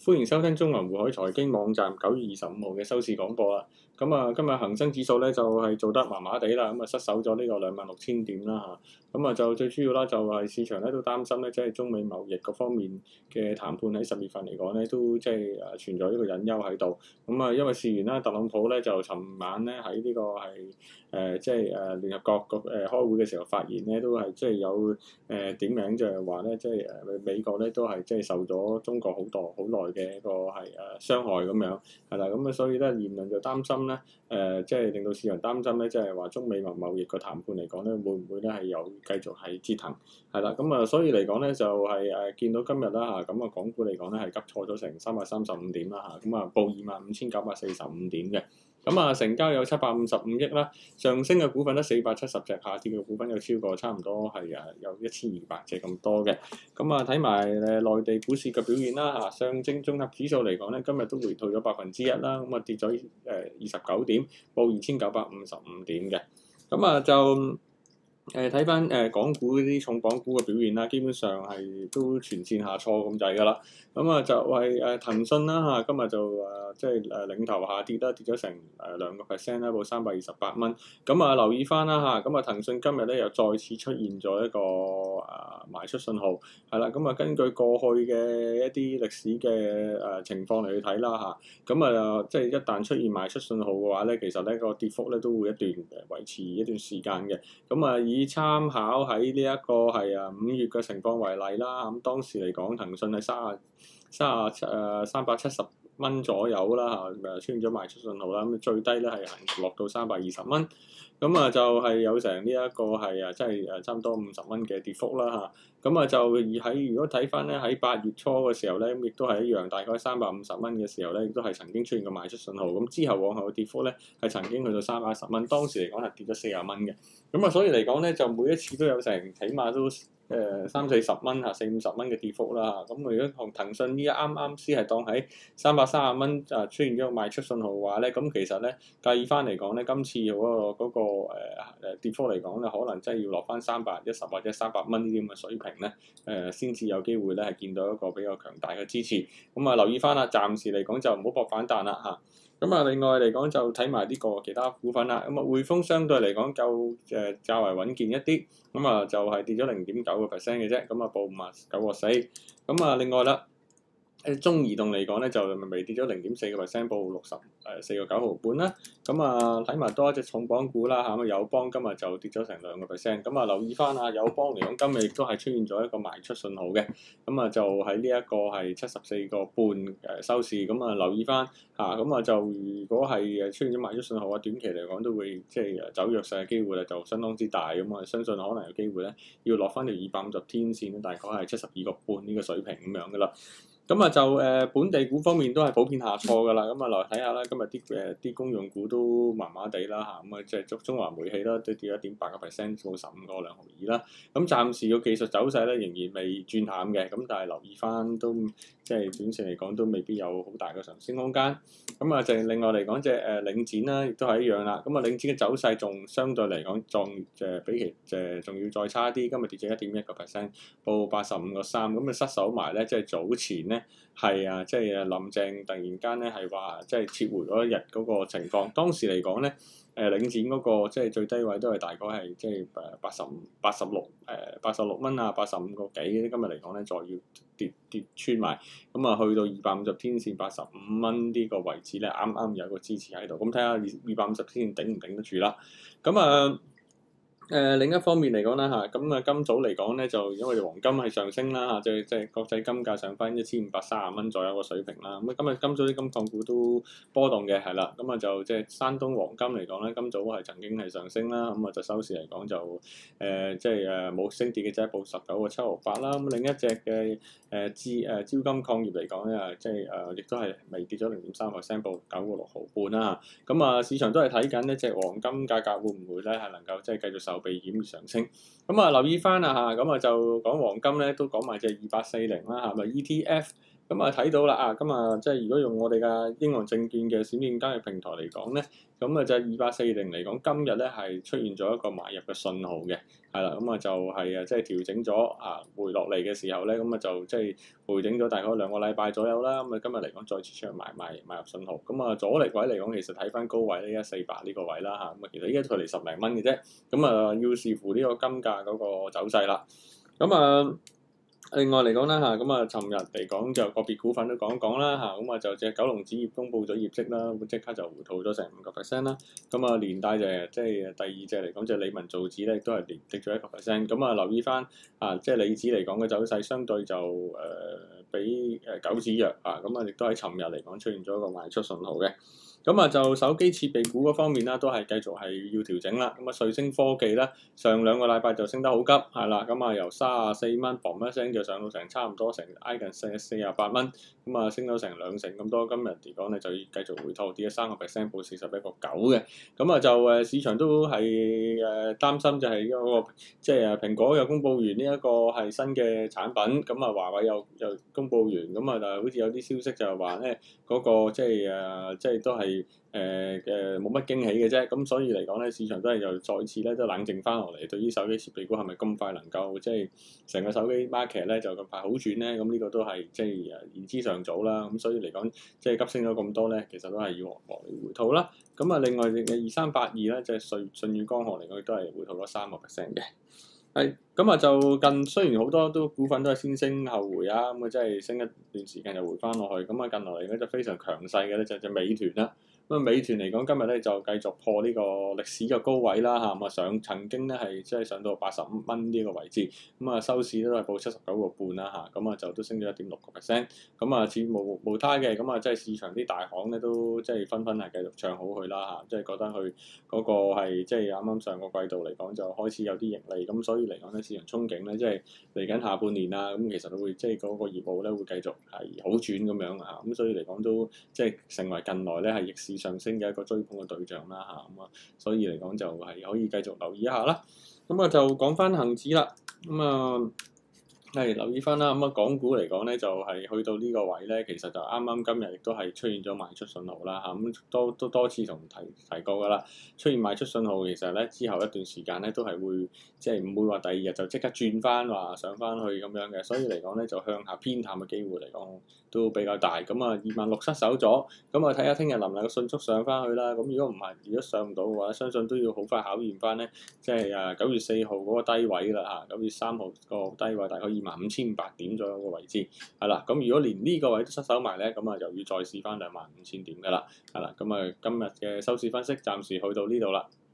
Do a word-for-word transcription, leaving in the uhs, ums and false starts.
歡迎收聽中銀匯海財經網站九月二十五號嘅收市廣播啦。咁啊，今日恒生指數咧就係、是、做得麻麻地啦，咁啊失守咗呢個兩萬六千點啦嚇。咁啊就最主要啦，就係市場咧都擔心咧，即係中美貿易嗰方面嘅談判喺十月份嚟講咧，都即係誒存在呢個隱憂喺度。咁啊，因為事緣啦，特朗普咧就尋晚咧喺呢個係誒即係誒聯合國個誒開會嘅時候發言咧，都係即係有誒、呃、點名就係話咧，即係誒美國咧都係即係受咗中國好多好耐嘅一個係誒傷害咁樣係啦。咁啊，所以咧言論就擔心咧誒、呃，即係令到市場擔心咧，即係話中美貿貿易個談判嚟講咧，會唔會咧係有繼續係折騰係啦。咁啊，所以嚟講咧就係、是、誒、呃、見到今日啦嚇，咁啊港股嚟講咧係急挫咗成三百三十五點啦嚇，咁啊報二萬五千九百四十五點嘅。咁啊，成交有七百五十五億啦，上升嘅股份得四百七十隻，下跌嘅股份有超過差唔多係誒有一千二百隻咁多嘅。咁啊，睇埋誒內地股市嘅表現啦嚇，上證綜合指數嚟講咧，今日都回吐咗百分之一啦，咁啊跌咗誒二十九點，報二千九百五十五點嘅。咁啊就。誒睇翻誒港股嗰啲重磅股嘅表現啦，基本上係都全線下挫咁滯㗎啦。咁啊就係誒騰訊啦嚇，今日就誒即係誒領頭下跌啦，跌咗成誒兩個 percent 啦，報三百二十八蚊。咁啊留意翻啦嚇，咁啊騰訊今日咧又再次出現咗一個誒賣出信號，係啦。咁啊根據過去嘅一啲歷史嘅誒情況嚟去睇啦嚇，咁啊即係一旦出現賣出信號嘅話咧，其實咧個跌幅咧都會一段誒維持一段時間嘅。咁啊以參考喺呢一個係啊五月嘅情況為例啦，咁當時嚟講騰訊係三啊三啊七誒三百七十蚊左右啦嚇，誒出現咗賣出信號啦，咁最低咧係行落到三百二十蚊，咁啊就係有成呢一個係啊即係誒差唔多五十蚊嘅跌幅啦嚇，咁啊就而喺如果睇翻咧喺八月初嘅時候咧，亦都係一樣，大概三百五十蚊嘅時候咧，亦都係曾經出現過賣出信號，咁之後往後嘅跌幅咧係曾經去到三百一十蚊，當時嚟講係跌咗四十蚊嘅。咁啊，所以嚟講咧，就每一次都有成，起碼都誒、呃、三四十蚊嚇，四五十蚊嘅跌幅啦嚇。咁如果同騰訊呢一啱啱先係當喺三百三十蚊啊出現咗賣出信號嘅話咧，咁其實咧計翻嚟講咧，今次嗰、嗰個嗰、嗰個誒、呃、跌幅嚟講咧，可能真係要落翻三百一十或者三百蚊呢啲咁嘅水平咧，誒先至有機會咧係見到一個比較強大嘅支持。咁啊，留意翻啦，暫時嚟講就唔好搏反彈啦嚇。咁啊，另外嚟講就睇埋呢個其他股份啦。咁啊，匯豐相對嚟講夠誒較為穩健一啲，咁啊就係跌咗零點九個 percent 嘅啫。咁啊報五啊九個四。咁啊另外啦，誒中移動嚟講咧就微跌咗零點四個 percent，報六十誒四個九毫半啦。咁啊睇埋多一隻重磅股啦嚇，咁啊友邦今日就跌咗成兩個 percent。咁啊留意翻啊友邦嚟講，今日亦都係出現咗一個賣出信號嘅。咁啊就喺呢一個係七十四個半誒收市。咁啊留意翻嚇，咁啊就如果係誒出現咗賣出信號啊，短期嚟講都會即係誒走弱勢嘅機會咧就相當之大。咁啊相信可能有機會咧要落翻條二百五十天線，大概係七十二個半呢個水平咁樣噶啦。咁啊就誒、呃、本地股方面都係普遍下挫㗎啦，咁啊嚟睇下啦，今日啲誒啲公用股都麻麻地啦嚇，咁啊即係中中華煤氣啦，都跌咗一點八個 percent，到十五個兩毫二啦。咁暫時個技術走勢咧仍然未轉淡嘅，咁但係留意翻都即係短線嚟講都未必有好大嘅上升空間。咁啊就另外嚟講隻誒領展啦，亦都係一樣啦。咁啊領展嘅走勢仲相對嚟講仲誒比其誒仲要再差啲，今日跌咗一點一個 percent，報八十五個三，咁啊失守埋咧即係早前咧。係啊，即係林鄭突然間咧係話，即係撤回嗰一日嗰個情況。當時嚟講咧，誒領展嗰個即係最低位都係大概係即係誒八十五、八十六誒八十六蚊啊，八十五個幾。今日嚟講咧，再要跌跌穿埋，咁啊去到二百五十天線八十五蚊呢個位置咧，啱啱有個支持喺度。咁睇下二二百五十天線頂唔頂得住啦。咁啊〜誒、呃、另一方面嚟講啦嚇，咁啊今早嚟講咧就因為黃金係上升啦嚇，即係即係國際金價上翻一千五百三十蚊左右個水平啦。咁啊今日今早啲金礦股都波動嘅係啦，咁啊就即係山東黃金嚟講咧，今早係曾經係上升啦，咁啊就收市嚟講就誒即係誒冇升跌嘅啫，報十九個七毫八啦。咁另一隻嘅誒資誒招金礦業嚟講咧，即係誒亦都係微跌咗零點三個 percent，報九個六毫半啦。咁啊市場都係睇緊呢隻黃金價格會唔會咧係能夠即係繼續受避險而上升，咁啊留意翻啊嚇，咁啊就講黃金咧，都講埋隻二八四零啦嚇，咪 E T F 咁啊睇到啦啊，咁啊即係如果用我哋嘅英皇證券嘅閃電交易平台嚟講咧，咁啊就係二八四零嚟講，今日咧係出現咗一個買入嘅信號嘅，係啦，咁啊就係啊即係調整咗啊回落嚟嘅時候咧，咁啊就即係回整咗大概兩個禮拜左右啦，咁啊今日嚟講再次出現買買買入信號，咁啊阻力位嚟講，其實睇翻高位呢一四八呢個位啦嚇，咁啊其實依家距離十零蚊嘅啫，咁啊要視乎呢個金價嗰個走勢啦，咁啊。另外嚟講啦嚇，咁啊，尋日嚟講就個別股份都講一講啦嚇，咁啊就隻九龍紙業公布咗業績啦，咁即刻就回吐咗成五個 percent 啦。咁啊連帶就即係第二隻嚟講，就理文造紙咧，亦都係連跌咗一個 percent。咁啊留意翻啊，即係理紙嚟講嘅走勢，相對就誒、呃、比誒九紙弱啊，咁啊亦都喺尋日嚟講出現咗一個賣出信號嘅。咁啊就手機設備股嗰方面啦，都係繼續係要調整啦。咁啊瑞聲科技咧，上兩個禮拜就升得好急，係啦。咁啊由三十四蚊嘣一聲就上到成差唔多成挨近四四十八蚊，咁啊升咗成兩成咁多。今日嚟講咧就要繼續回吐，跌咗三個 percent，報四十一個九嘅。咁啊就誒市場都係誒擔心就係嗰個即係誒蘋果又公佈完呢一個係新嘅產品，咁啊華為又又公佈完，咁啊就好似有啲消息就係話咧嗰個即係誒即係都係。誒誒冇乜驚喜嘅啫，咁所以嚟講咧，市場都係又再次咧都冷靜翻落嚟，對於手機設備股係咪咁快能夠即係成個手機 market 咧就咁快好轉咧？咁呢個都係即係誒言之尚早啦。咁所以嚟講，即係急升咗咁多咧，其實都係要落嚟回吐啦。咁啊，另外嘅二三八二咧，即係舜舜宇光學嚟講，亦都係回吐咗三個 percent 嘅。係咁啊，就近雖然好多都股份都係先升後回啊，咁啊即係升一段時間就回翻落去。咁啊近落嚟咧就非常強勢嘅咧就係隻美團啦。咁啊，美團嚟講，今日咧就繼續破呢個歷史嘅高位啦嚇，咁啊上曾經咧係即係上到八十五蚊呢個位置，咁啊收市咧都係報七十九個半啦嚇，咁啊就都升咗一點六個 percent，咁啊似無無他嘅，咁啊即係市場啲大行咧都即係紛紛係繼續唱好佢啦嚇，即係覺得佢嗰個係即係啱啱上個季度嚟講就開始有啲盈利，咁所以嚟講咧市場憧憬咧即係嚟緊下半年啊，咁其實都會即係嗰個業務咧會繼續係好轉咁樣啊，咁所以嚟講都即係成為近來咧係逆市上升嘅一個追捧嘅對象啦嚇，咁啊，所以嚟講就係可以繼續留意一下啦。咁啊就講翻恒指啦，咁啊係留意翻啦。咁啊港股嚟講咧就係、是、去到呢個位咧，其實就啱啱今日亦都係出現咗賣出信號啦嚇，咁都都多次同提提過噶啦。出現賣出信號，其實咧之後一段時間咧都係會即係唔會話第二日就即刻轉翻話上翻去咁樣嘅，所以嚟講咧就向下偏淡嘅機會嚟講都比較大。咁啊二萬六失守咗，咁啊睇下聽日能唔能夠迅速上翻去啦。咁如果唔係，如果上唔到嘅話，相信都要好快考驗翻咧，即係誒九月四號嗰個低位啦嚇，九月三號個低位大概二萬五千五百點左右個位置，係啦。咁如果連呢個位都失守埋咧，咁啊又要再試翻兩萬五千點噶啦，係啦。咁啊今日嘅收市分析暫時去到呢度啦。